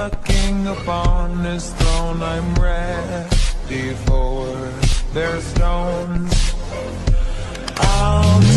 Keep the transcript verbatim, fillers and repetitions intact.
the king upon his throne. I'm ready for their stones. I'll